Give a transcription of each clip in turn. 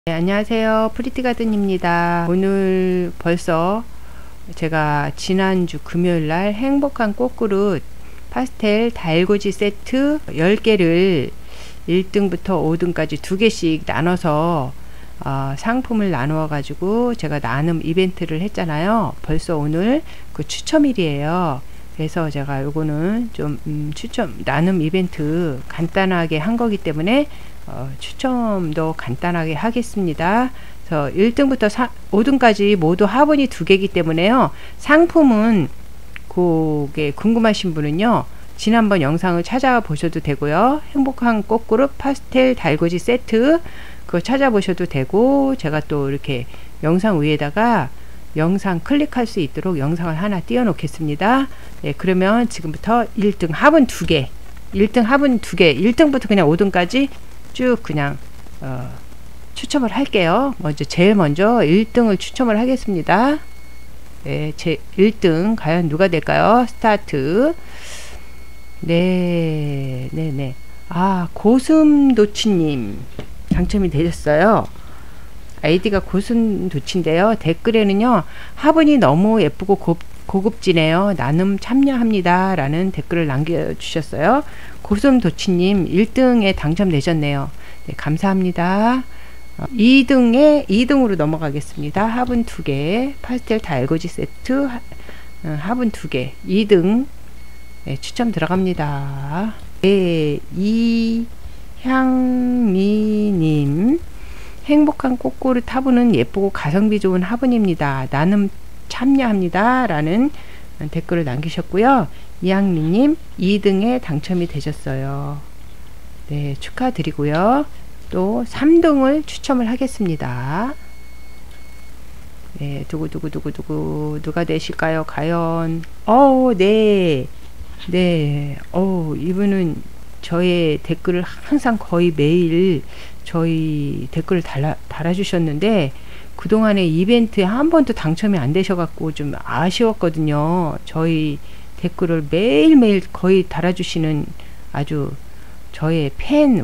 네, 안녕하세요. 프리티가든입니다. 오늘 벌써 제가 지난주 금요일날 행복한 꽃그릇 파스텔 달고지 세트 10개를 1등부터 5등까지 2개씩 나눠서 상품을 나누어 가지고 제가 나눔 이벤트를 했잖아요. 벌써 오늘 그 추첨일이에요. 그래서 제가 요거는 좀 추첨 나눔 이벤트 간단하게 한 거기 때문에 추첨도 간단하게 하겠습니다. 그래서 1등부터 5등까지 모두 화분이 2개이기 때문에요. 상품은 그게 궁금하신 분은요, 지난번 영상을 찾아보셔도 되고요. 행복한 꽃그룹 파스텔 달고지 세트 그거 찾아보셔도 되고, 제가 또 이렇게 영상 위에다가 영상 클릭할 수 있도록 영상을 하나 띄워 놓겠습니다. 네, 그러면 지금부터 1등 화분 2개, 1등 화분 2개, 1등부터 그냥 5등까지 쭉 그냥 추첨을 할게요. 제일 먼저 1등을 추첨을 하겠습니다. 네, 제 1등 과연 누가 될까요? 스타트. 네. 고슴도치님 당첨이 되셨어요. 아이디가 고슴도치인데요. 댓글에는요, 화분이 너무 예쁘고 고급지네요. 나눔 참여합니다. 라는 댓글을 남겨주셨어요. 고슴도치님 1등에 당첨되셨네요. 네, 감사합니다. 2등으로 넘어가겠습니다. 화분 2개, 파스텔 달고지 세트, 화분 2개, 2등 네, 추첨 들어갑니다. 네, 이향미님, 행복한 꽃그릇 화분은 예쁘고 가성비 좋은 화분입니다. 나눔 참여합니다. 라는 댓글을 남기셨고요. 이향미님 2등에 당첨이 되셨어요. 네, 축하드리고요. 또 3등을 추첨을 하겠습니다. 네, 누가 되실까요? 과연 이분은 저의 댓글을 항상 거의 매일 저희 댓글을 달아주셨는데, 그동안에 이벤트에 한 번도 당첨이 안 되셔갖고 좀 아쉬웠거든요. 저희 댓글을 매일매일 거의 달아주시는 아주 저의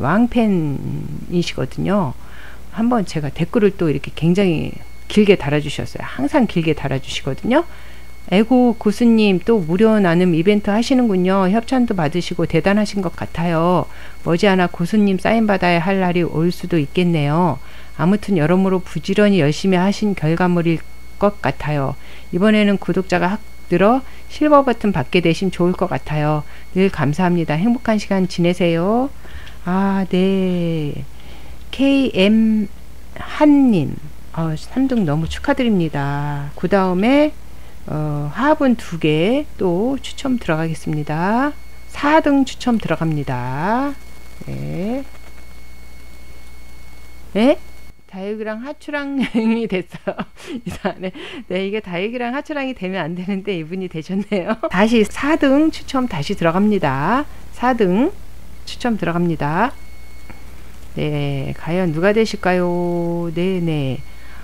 왕팬이시거든요. 한번 제가 댓글을 또 이렇게 굉장히 길게 달아주셨어요. 항상 길게 달아주시거든요. 에고 고수님 또 무료 나눔 이벤트 하시는군요. 협찬도 받으시고 대단하신 것 같아요. 머지않아 고수님 사인 받아야 할 날이 올 수도 있겠네요. 아무튼 여러모로 부지런히 열심히 하신 결과물일 것 같아요. 이번에는 구독자가 확 늘어 실버 버튼 받게 되시면 좋을 것 같아요. 늘 감사합니다. 행복한 시간 지내세요. 네. KM 한님 3등 너무 축하드립니다. 그 다음에 화분 2개 또 추첨 들어가겠습니다. 4등 추첨 들어갑니다. 네. 네? 다육이랑 하추랑이 됐어요. 이상하네. 네, 이게 다육이랑 하추랑이 되면 안 되는데 이분이 되셨네요. 다시 4등 추첨 다시 들어갑니다. 4등 추첨 들어갑니다. 네, 과연 누가 되실까요? 네네.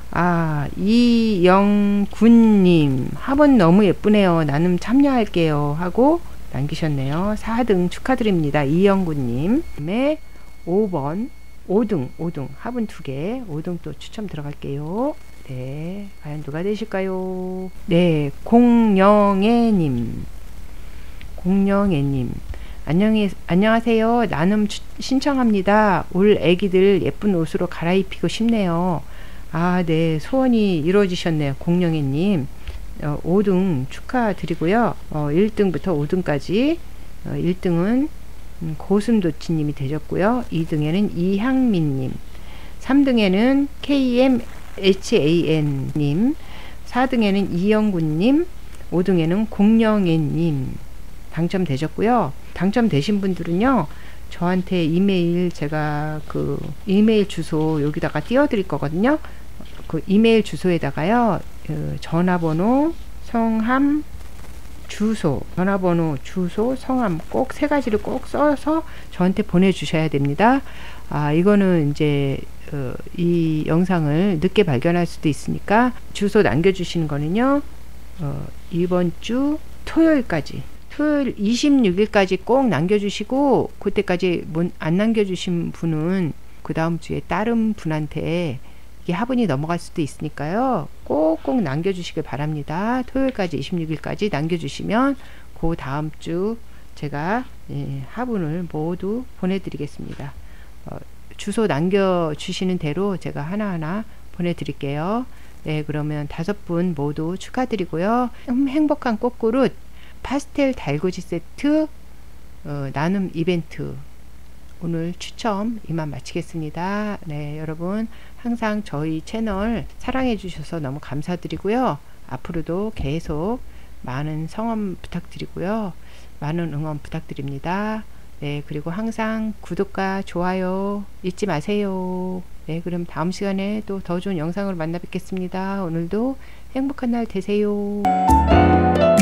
이영군님 화분 너무 예쁘네요. 나눔 참여할게요. 하고 남기셨네요. 4등 축하드립니다. 이영군님. 다음에 5등 화분 2개, 5등 또 추첨 들어갈게요. 네, 과연 누가 되실까요? 네, 공영애님. 안녕하세요. 나눔 신청합니다. 올 애기들 예쁜 옷으로 갈아입히고 싶네요. 네, 소원이 이루어지셨네요. 공영애님. 5등 축하드리고요. 1등부터 5등까지 1등은 고슴도치님이 되셨고요. 2등에는 이향민님, 3등에는 KMHAN님, 4등에는 이영군님, 5등에는 공영애님 당첨되셨고요. 당첨되신 분들은요, 저한테 이메일, 제가 그 이메일 주소 여기다가 띄워드릴 거거든요. 그 이메일 주소에다가요, 전화번호, 성함, 전화번호, 주소, 성함 꼭 3가지를 꼭 써서 저한테 보내주셔야 됩니다. 이거는 이제 이 영상을 늦게 발견할 수도 있으니까 주소 남겨주시는 거는요, 이번 주 토요일 26일까지 꼭 남겨주시고, 그때까지 안 남겨주신 분은 그 다음 주에 다른 분한테 이게 화분이 넘어갈 수도 있으니까요. 꼭꼭 남겨주시길 바랍니다. 토요일까지 26일까지 남겨주시면 그 다음 주 제가 화분을 모두 보내드리겠습니다. 주소 남겨주시는 대로 제가 하나하나 보내드릴게요. 네, 그러면 5분 모두 축하드리고요. 행복한 꽃그릇 파스텔 달구지 세트 나눔 이벤트 오늘 추첨 이만 마치겠습니다. 네, 여러분 항상 저희 채널 사랑해 주셔서 너무 감사드리고요. 앞으로도 계속 많은 성원 부탁드리고요. 많은 응원 부탁드립니다. 네, 그리고 항상 구독과 좋아요 잊지 마세요. 네, 그럼 다음 시간에 또 더 좋은 영상으로 만나 뵙겠습니다. 오늘도 행복한 날 되세요.